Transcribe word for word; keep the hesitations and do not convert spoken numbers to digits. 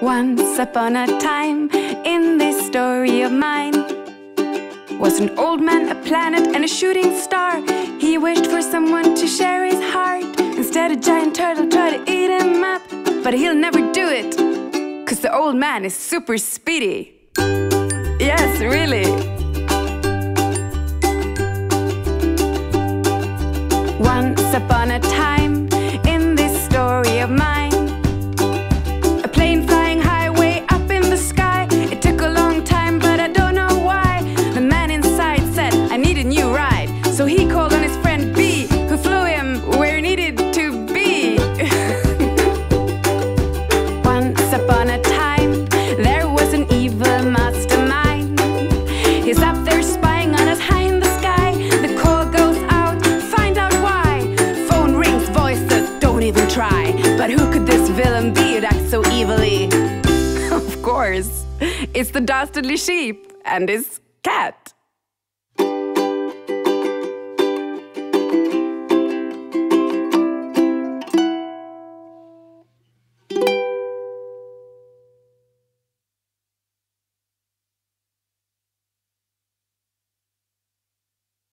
Once upon a time, in this story of mine, was an old man, a planet, and a shooting star. He wished for someone to share his heart. Instead, a giant turtle tried to eat him up, but he'll never do it, 'cause the old man is super speedy. Yes, really. Once upon a time, in this story of mine, a plane flying high way up in the sky. It took a long time, but I don't know why. The man inside said, I need a new ride. So he called on his friend B, who flew him where he needed to be. Once upon a time, there was an evil mastermind. He's up there spying on us high in the sky. The call goes out, find out why. Phone rings, voices, don't even try. But who could this villain be who'd act so evilly? Of course, it's the dastardly sheep and his cat.